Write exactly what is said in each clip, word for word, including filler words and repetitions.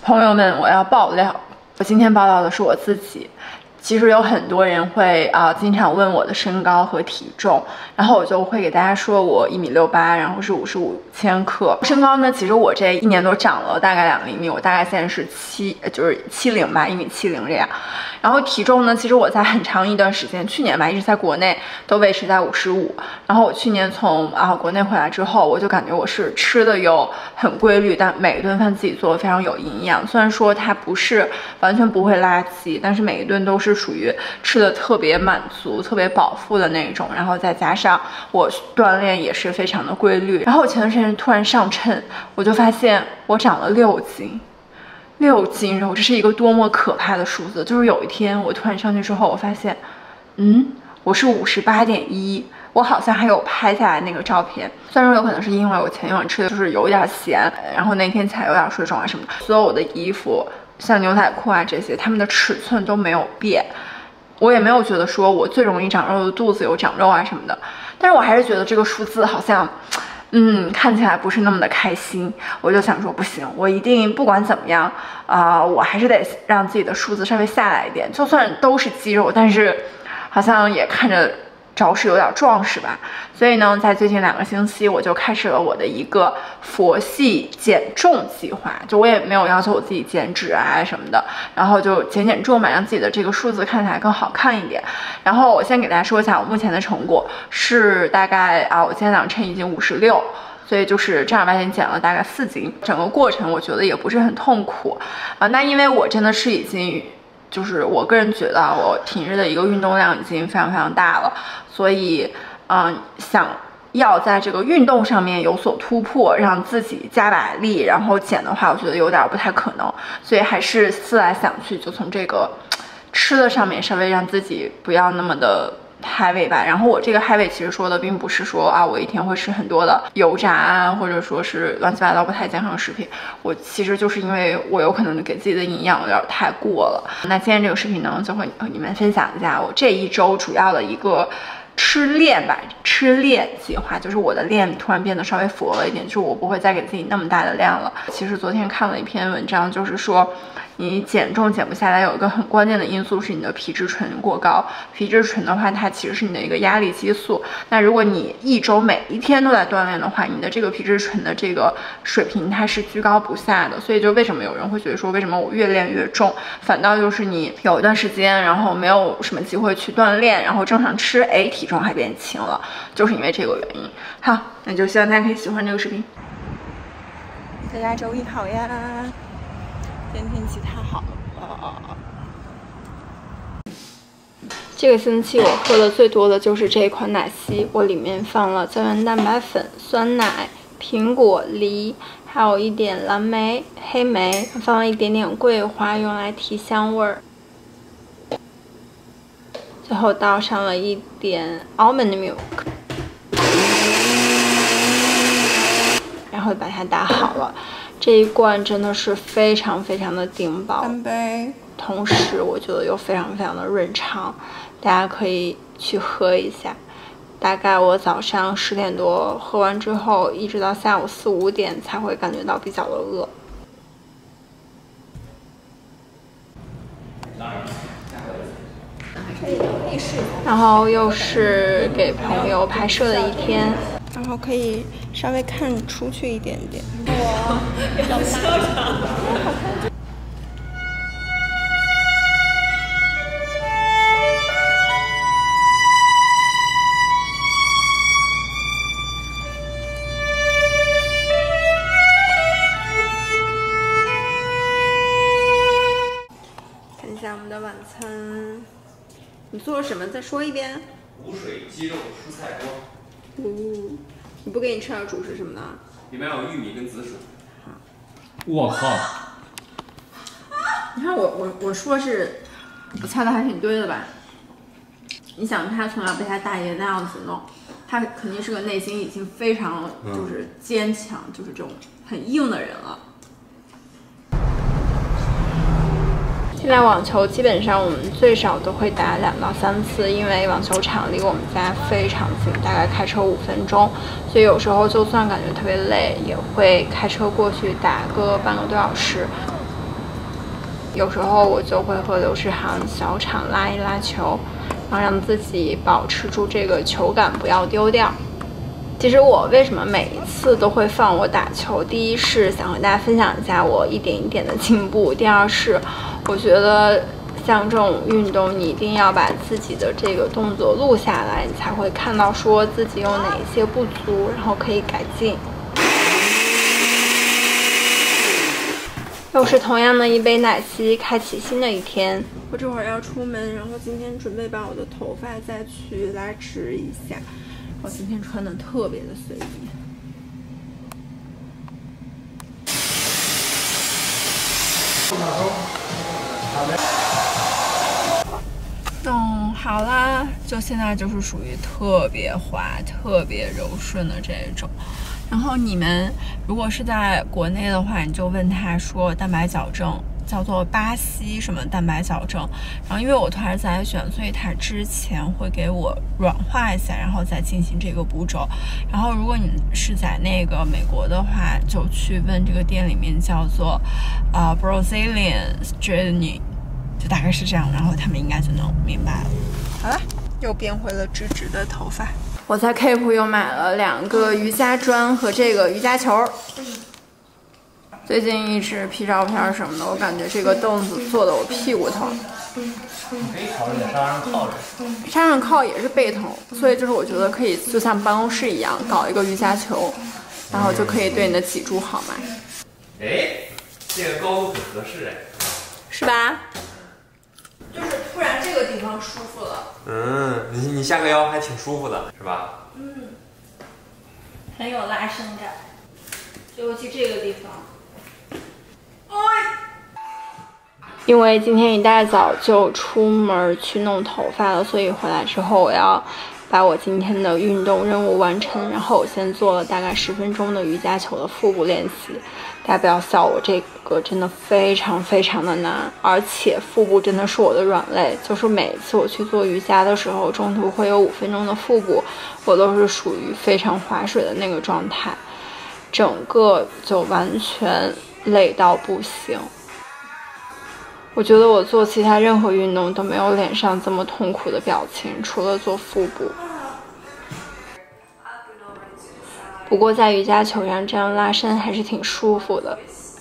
朋友们，我要爆料，我今天爆料的是我自己。其实有很多人会啊、呃，经常问我的身高和体重，然后我就会给大家说我一米六八，然后是五十五千克。身高呢，其实我这一年多长了大概两厘米，我大概现在是七，就是七零吧，一米七零这样。然后体重呢，其实我在很长一段时间，去年吧，一直在国内都维持在五十五。然后我去年从啊国内回来之后，我就感觉我是吃的有很规律，但每一顿饭自己做的非常有营养。虽然说它不是完全不会拉稀，但是每一顿都是属于吃的特别满足、特别饱腹的那种。然后再加上我锻炼也是非常的规律。然后我前段时间突然上称，我就发现我长了六斤。六斤肉，这是一个多么可怕的数字！就是有一天我突然上去之后，我发现，嗯，我是五十八点一，我好像还有拍下来那个照片。虽然说有可能是因为我前一晚吃的就是有点咸，然后那天起来有点水肿啊什么的，所有我的衣服像牛仔裤啊这些，它们的尺寸都没有变。我也没有觉得说我最容易长肉的肚子有长肉啊什么的，但是我还是觉得这个数字好像。嗯，看起来不是那么的开心，我就想说不行，我一定不管怎么样啊、呃，我还是得让自己的数字稍微下来一点。就算都是肌肉，但是好像也看着着实有点壮实吧。所以呢，在最近两个星期，我就开始了我的一个佛系减重计划。就我也没有要求我自己减脂啊什么的，然后就减减重嘛，让自己的这个数字看起来更好看一点。然后我先给大家说一下我目前的成果是大概啊，我今天早上称已经五十六。所以就是正儿八经减了大概四斤，整个过程我觉得也不是很痛苦啊。那因为我真的是已经，就是我个人觉得我平日的一个运动量已经非常非常大了，所以嗯，想要在这个运动上面有所突破，让自己加把力，然后减的话，我觉得有点不太可能，所以还是思来想去，就从这个吃的上面稍微让自己不要那么的。嗨味吧，然后我这个嗨味其实说的并不是说啊，我一天会吃很多的油炸啊，或者说是乱七八糟不太健康的食品。我其实就是因为我有可能给自己的营养有点太过了。那今天这个视频呢，就会和你们分享一下我这一周主要的一个吃练吧，吃练计划，就是我的练突然变得稍微佛了一点，就是我不会再给自己那么大的量了。其实昨天看了一篇文章，就是说。你减重减不下来，有一个很关键的因素是你的皮质醇过高。皮质醇的话，它其实是你的一个压力激素。那如果你一周每一天都在锻炼的话，你的这个皮质醇的这个水平它是居高不下的。所以就为什么有人会觉得说，为什么我越练越重，反倒就是你有一段时间，然后没有什么机会去锻炼，然后正常吃，哎，体重还变轻了，就是因为这个原因。好，那就希望大家可以喜欢这个视频。大家周一好呀！今天天气太好了。这个星期我喝的最多的就是这一款奶昔，我里面放了胶原蛋白粉、酸奶、苹果、梨，还有一点蓝莓、黑莓，放了一点点桂花，用来提香味儿。最后倒上了一点 almond milk， 然后把它打好了。这一罐真的是非常非常的顶饱，干杯！同时我觉得又非常非常的润肠，大家可以去喝一下。大概我早上十点多喝完之后，一直到下午四五点才会感觉到比较的饿。然后又是给朋友拍摄的一天。然后可以稍微看出去一点点。哇，小校长，好看。看一下我们的晚餐，你做了什么？再说一遍。 无水鸡肉蔬菜锅。 嗯，你不给你吃点主食什么的？ 里面有玉米跟紫薯。 我靠！ 你看我我我说是，我猜的还挺对的吧？你想他从小被他大爷那样子弄，他肯定是个内心已经非常就是坚强，嗯、就是这种很硬的人了。现在网球基本上我们最少都会打两到三次，因为网球场离我们家非常近，大概开车五分钟，所以有时候就算感觉特别累，也会开车过去打个半个多小时。 有时候我就会和刘世航小场拉一拉球，然后让自己保持住这个球感，不要丢掉。其实我为什么每一次都会放我打球？第一是想和大家分享一下我一点一点的进步，第二是我觉得像这种运动，你一定要把自己的这个动作录下来，你才会看到说自己有哪一些不足，然后可以改进。又是同样的一杯奶昔，开启新的一天。我这会儿要出门，然后今天准备把我的头发再去拉直一下。我今天穿的特别的随意。弄好啦，就现在就是属于特别滑、特别柔顺的这种。然后你们如果是在国内的话，你就问他说蛋白矫正叫做巴西什么蛋白矫正，然后因为我突然在选，所以他之前会给我软化一下，然后再进行这个步骤。然后如果你是在那个美国的话，就去问这个店里面叫做呃 Brazilian Straightening， 就大概是这样，然后他们应该就能明白了。好了，又变回了直直的头发。我在 Keep 又买了两个瑜伽砖和这个瑜伽球。最近一直 P 照片什么的，我感觉这个凳子坐的我屁股疼。 你可以考虑在沙上靠着。 沙上靠也是背疼，所以就是我觉得可以就像办公室一样搞一个瑜伽球，然后就可以对你的脊柱好嘛。 哎，这个高度很合适哎。 是吧？就是突然这个地方舒服了。 嗯，你你下个腰还挺舒服的，是吧？ 嗯，很有拉伸感，尤其这个地方。因为今天一大早就出门去弄头发了，所以回来之后我要把我今天的运动任务完成。然后我先做了大概十分钟的瑜伽球的腹部练习，大家不要笑我，这个真的非常非常的难，而且腹部真的是我的软肋，就是每一次我去做瑜伽的时候，中途会有五分钟的腹部，我都是属于非常划水的那个状态，整个就完全累到不行。我觉得我做其他任何运动都没有脸上这么痛苦的表情，除了做腹部。不过在瑜伽球上这样拉伸还是挺舒服的。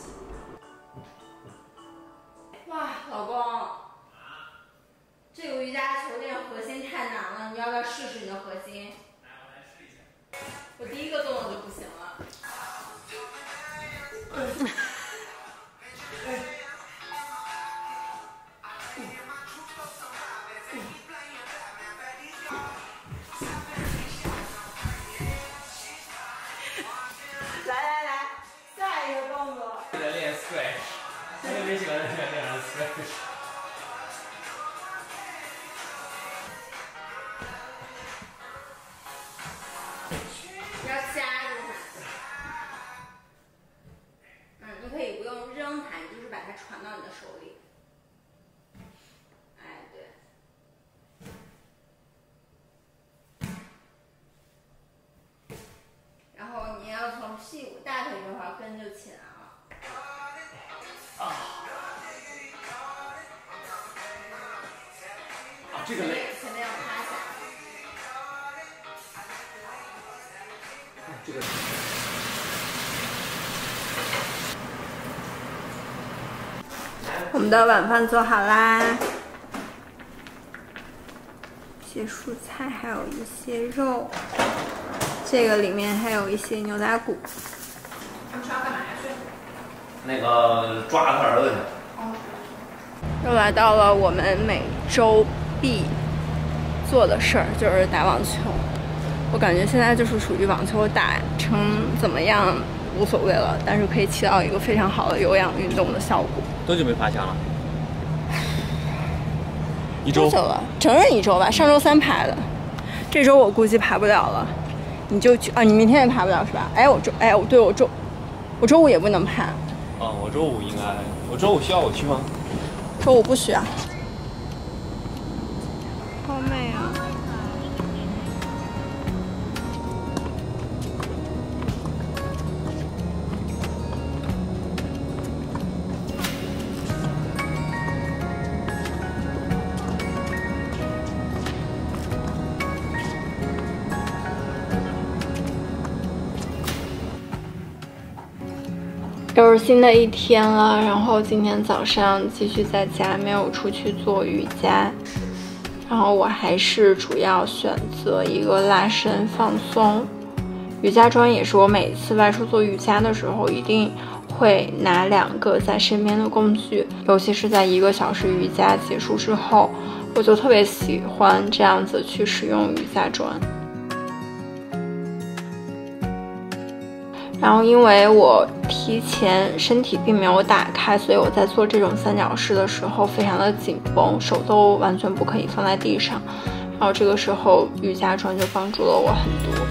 哇，老公，这个瑜伽球练核心太难了，你要不要试试你的核心？ 来，我来试一下。 我第一个动作就不行了。嗯传到你的手里，哎，对，然后你要从屁股、大腿这块跟就起来了。 啊，啊，这个累。 前面要趴下。 啊，这个。 我们的晚饭做好啦，一些蔬菜，还有一些肉，这个里面还有一些牛仔骨。他们是要干嘛去？ 那个抓他儿子去。 哦。又来到了我们每周必做的事儿，就是打网球。我感觉现在就是属于网球打成怎么样无所谓了，但是可以起到一个非常好的有氧运动的效果。 多久没爬墙了？一周。 多久了？整整一周吧，上周三爬的，这周我估计爬不了了。你就去啊？你明天也爬不了是吧？哎，我周哎，我对我周我周五也不能爬。 啊，我周五应该，我周五需要我去吗？ 周五不需要。好美啊！ 又是新的一天了，然后今天早上继续在家，没有出去做瑜伽。然后我还是主要选择一个拉伸放松。瑜伽砖也是我每次外出做瑜伽的时候一定会拿两个在身边的工具，尤其是在一个小时瑜伽结束之后，我就特别喜欢这样子去使用瑜伽砖。然后因为我提前身体并没有打开，所以我在做这种三角式的时候非常的紧绷，手都完全不可以放在地上。然后这个时候瑜伽砖就帮助了我很多。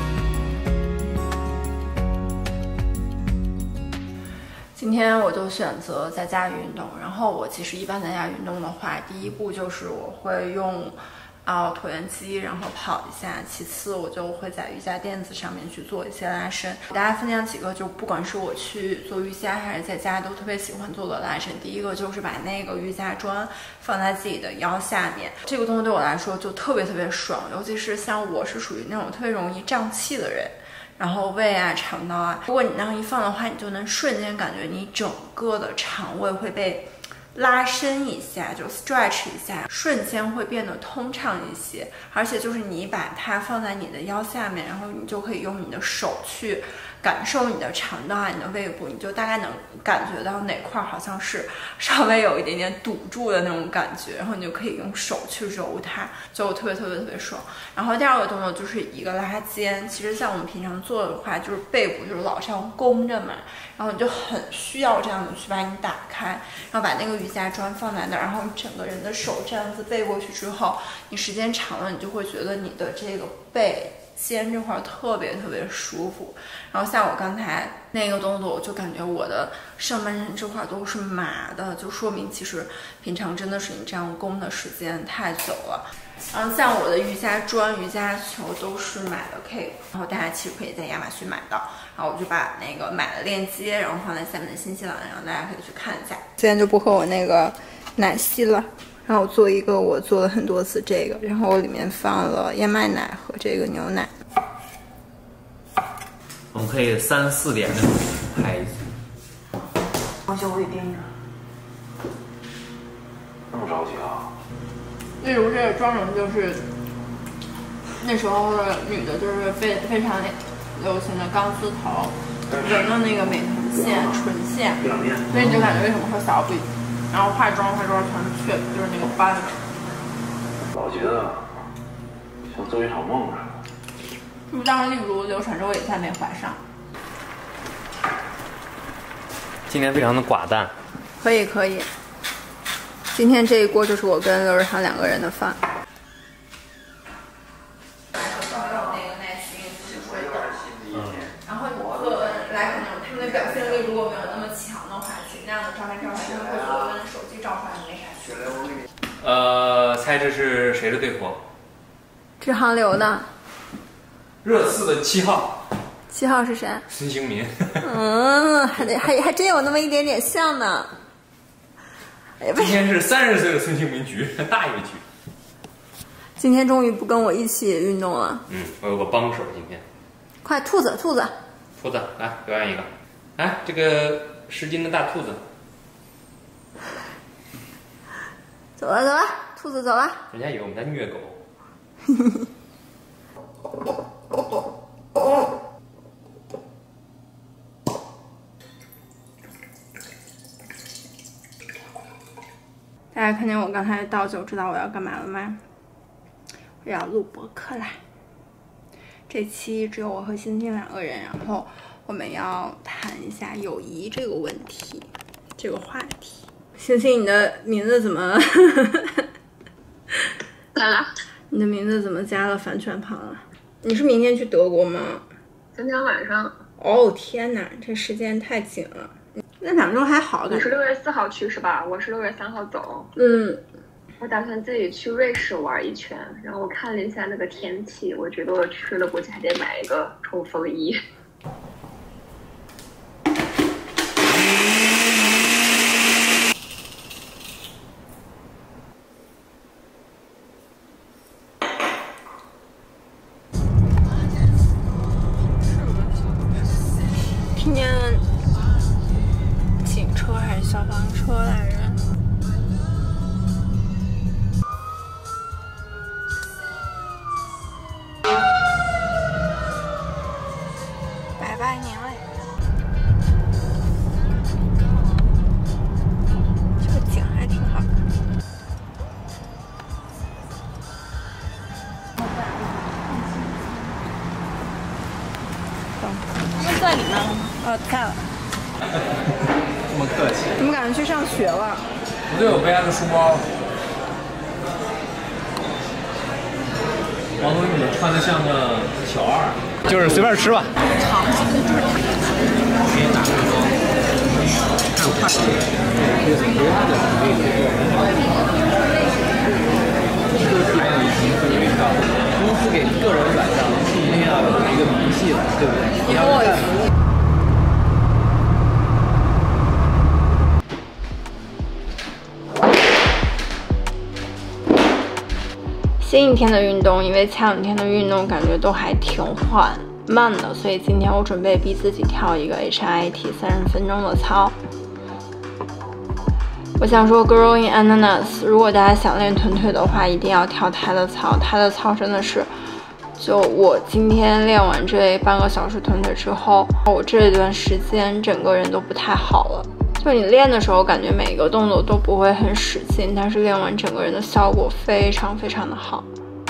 今天我就选择在家运动，然后我其实一般在家运动的话，第一步就是我会用啊椭圆机，然后跑一下，其次我就会在瑜伽垫子上面去做一些拉伸。给大家分享几个，就不管是我去做瑜伽还是在家都特别喜欢做的拉伸。第一个就是把那个瑜伽砖放在自己的腰下面，这个动作对我来说就特别特别爽，尤其是像我是属于那种特别容易胀气的人。然后胃啊、肠道啊，如果你那样一放的话，你就能瞬间感觉你整个的肠胃会被拉伸一下，就 stretch 一下，瞬间会变得通畅一些。而且就是你把它放在你的腰下面，然后你就可以用你的手去感受你的肠道啊、你的胃部，你就大概能感觉到哪块好像是稍微有一点点堵住的那种感觉，然后你就可以用手去揉它，就特别特别特别爽。然后第二个动作就是一个拉肩，其实像我们平常做的话，就是背部就是老这样弓着嘛，然后你就很需要这样的去把你打开，然后把那个瑜伽砖放在那儿，然后你整个人的手这样子背过去之后，你时间长了，你就会觉得你的这个背肩这块特别特别舒服。然后像我刚才那个动作，我就感觉我的上半身这块都是麻的，就说明其实平常真的是你这样弓的时间太久了。然后像我的瑜伽砖、瑜伽球都是买的 K， 然后大家其实可以在亚马逊买到。然后我就把那个买的链接，然后放在下面的信息栏，然后大家可以去看一下。今天就不喝我那个奶昔了，然后我做一个我做了很多次这个，然后我里面放了燕麦奶和这个牛奶。 我们可以三四点的拍一次。 而且我也盯着。 那么着急啊？ 例如这个妆容就是那时候的女的，就是非非常流行的钢丝头，人的那个美臀线、唇线，所以你就感觉为什么说小鼻，然后化妆化妆全是雀，就是那个斑。 老觉得像做一场梦似的。 是不是当时例如流产之后也再没怀上？ 今天非常的寡淡。 可以可以。今天这一锅就是我跟刘日堂两个人的饭。然后你做来可能他们的表现力如果没有那么强的话，其实那样的照片照片真的会觉得跟手机照出来没啥区别。 呃，猜这是谁的队服？ 这韩流的。 热刺的七号。 七号是谁？ 孙兴民。 嗯，还得还还真有那么一点点像呢。 今天是三十岁的孙兴民局，大爷局。 今天终于不跟我一起运动了。 嗯，我有个帮手今天。 快，兔子，兔子， 兔子，来表演一个。来，这个十斤的大兔子。 走了，走了，兔子走了。 人家以为我们在虐狗。大家看见我刚才倒酒，知道我要干嘛了吗？我要录播客啦。这期只有我和欣欣两个人，然后我们要谈一下友谊这个问题，这个话题。欣欣，你的名字怎么？ 咋了？ 你的名字怎么加了反犬旁了？你是明天去德国吗？ 今天晚上。 哦天哪，这时间太紧了。那两周还好。 你是六月四号去是吧？我是六月三号走。 嗯。 我打算自己去瑞士玩一圈，然后我看了一下那个天气，我觉得我去了估计还得买一个冲锋衣。听见消防车来着。拜拜年嘞！这个景还挺好的。他们在里面了吗？呃，在了。 这么客气。 怎么感觉去上学了？ 不对，我背他的书包。王总，你们穿的像个小二。就是随便吃吧。 尝试的就是给你打个包。还有快手。还有一个味道，公司给个人转账是一定要有一个明细的，对不对？你要看。 新一天的运动，因为前两天的运动感觉都还挺缓慢的，所以今天我准备逼自己跳一个 H I I T 三十分钟的操。我想说 Girl in Ananas， 如果大家想练臀腿的话，一定要跳它的操。它的操真的是，就我今天练完这半个小时臀腿之后，我这段时间整个人都不太好了。就你练的时候，感觉每一个动作都不会很使劲，但是练完整个人的效果非常非常的好。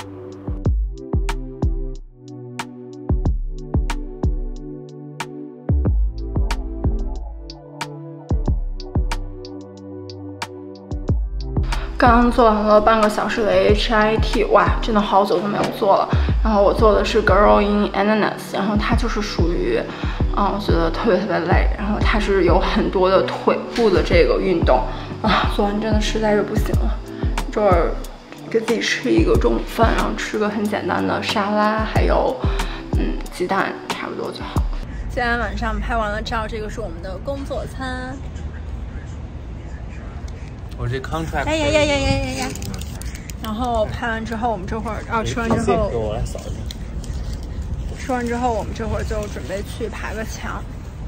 刚刚做完了半个小时的 H I I T， 哇，真的好久都没有做了。然后我做的是 Girl in Ananas， 然后它就是属于，嗯，我觉得特别特别累。然后它是有很多的腿部的这个运动啊，做完真的实在是不行了。这儿给自己吃一个中午饭，然后吃个很简单的沙拉，还有嗯鸡蛋，差不多就好了。今天晚上拍完了照，这个是我们的工作餐。 我这 contract。 哎呀呀呀呀呀呀！然后拍完之后，我们这会儿，哦，吃完之后， 给我来扫一下。 吃完之后，我们这会儿就准备去爬个墙。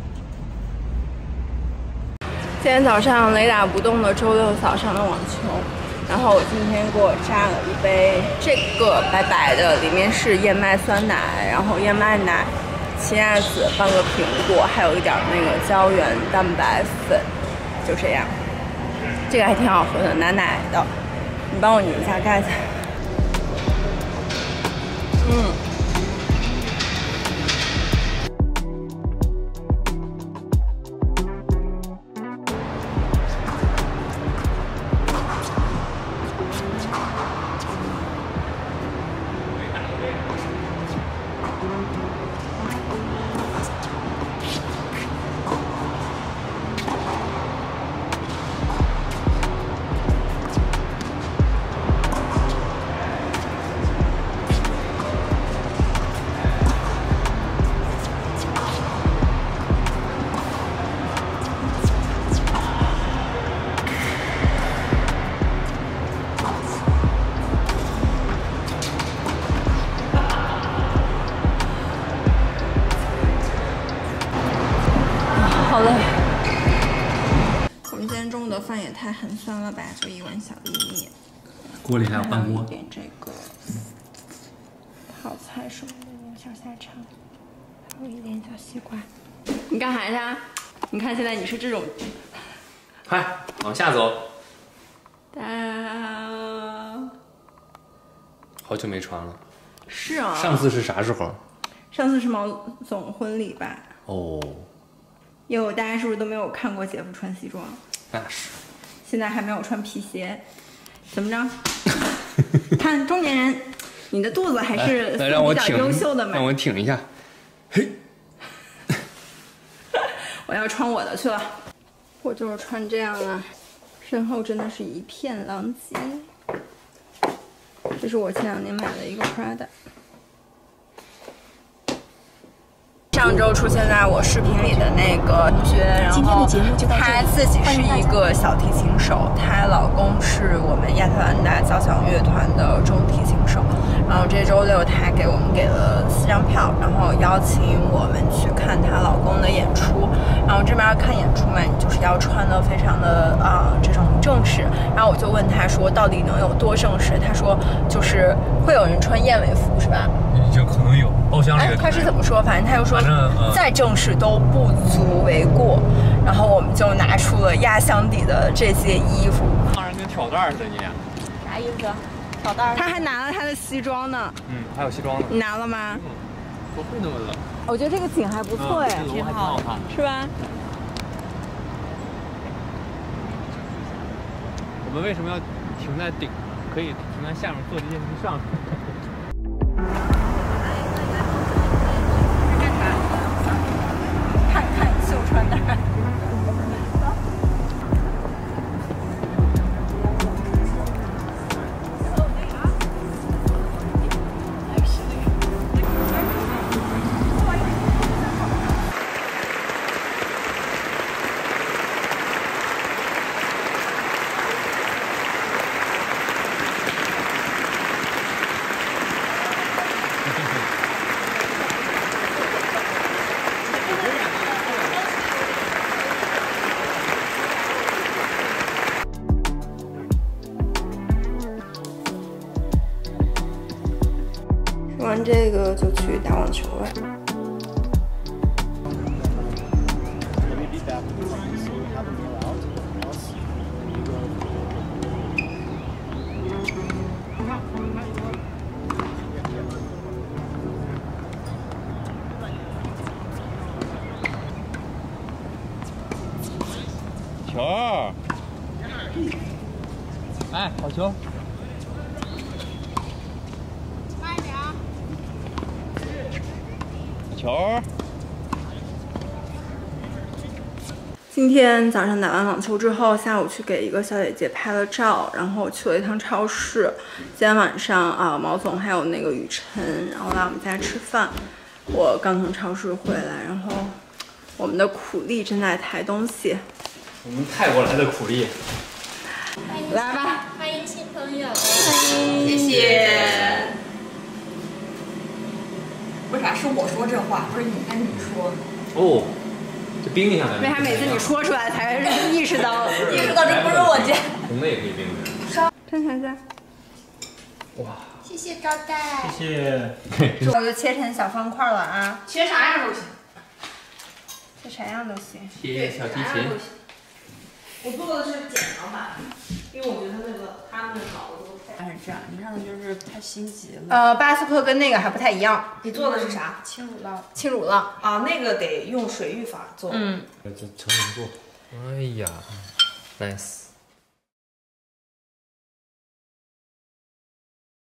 今天早上雷打不动的周六早上的网球，然后我今天给我榨了一杯这个白白的，里面是燕麦酸奶，然后燕麦奶、奇亚籽、半个苹果，还有一点那个胶原蛋白粉，就这样。这个还挺好喝的，奶奶的。你帮我拧一下盖子。嗯。好累。我们今天中午的饭也太寒酸了吧，就一碗小粒面， 锅里还有半锅。 一点这个泡菜什么的，有小香肠，还有一点小西瓜。你干啥去？你看现在你是这种。 嗨，往下走。 哒。 好久没穿了。 是啊。 上次是啥时候？ 上次是毛总婚礼吧？ 哦。 哟，大家是不是都没有看过姐夫穿西装？ 那是。 现在还没有穿皮鞋，怎么着？看中年人，你的肚子还是比较优秀的嘛。 让我挺一下。嘿。 我要穿我的去了。我就是穿这样啊，身后真的是一片狼藉。这是我前两年买的一个 Prada。上周出现在我视频里的那个同学，然后她自己是一个小提琴手，她老公是我们亚特兰大交响乐团的中提琴手。然后这周六她给我们给了四张票，然后邀请我们去看她老公的演出。 然后这边要看演出嘛，你就是要穿的非常的啊、呃、这种正式。然后我就问他说，到底能有多正式？他说就是会有人穿燕尾服是吧？ 就可能有包厢里哎，他是怎么说？反正他就说， 反正呃再正式都不足为过。然后我们就拿出了压箱底的这些衣服。 当然跟挑担似的你。 啥意思？挑担？他还拿了他的西装呢。 嗯，还有西装呢。 你拿了吗？ 嗯，不会那么冷。 我觉得这个景还不错哎， 挺好看， 是吧？ 我们为什么要停在顶呢？可以停在下面坐这电梯上。 看看秀穿戴。说完这个就去打网球了。 球儿，哎，好球！球儿。 今天早上打完网球之后，下午去给一个小姐姐拍了照，然后去了一趟超市。今天晚上啊，毛总还有那个雨辰，然后来我们家吃饭。我刚从超市回来，然后我们的苦力正在抬东西。 我们泰国来的苦力。 来吧， 欢迎新朋友， 谢谢。 为啥是我说这话，不是你跟你说？ 哦，这冰一下来。 为啥每次你说出来才意识到？ 意识到这不是我家。 红的也可以冰的。 看看在。 哇， 谢谢招待。 谢谢。 我就切成小方块了啊， 切啥样都行， 切啥样都行。 切小提琴。 我做的是简长版，因为我觉得那个他们搞的都太…… 还是这样，你看的就是太心急了。 呃，巴斯克跟那个还不太一样。 你做的是啥？ 轻乳酪轻乳酪啊，那个得用水浴法做。 嗯， 这成人做。哎呀 ，nice。